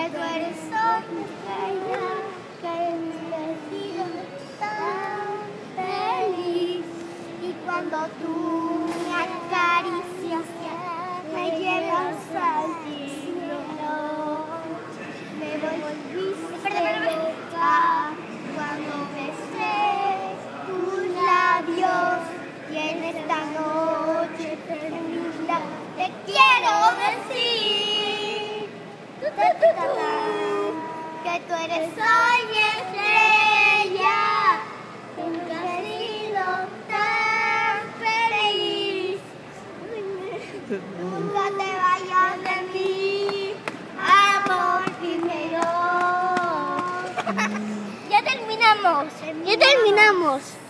que tú eres sol, estrella, que me he sido tan feliz. Y cuando tú me acaricias, me llevas al cielo, me volviste loca cuando besé tus labios. Y en esta noche termina, te quiero decir que tú eres sol y estrella, que nunca has sido tan feliz. Nunca te vayas de mí, amor primero. Ya terminamos.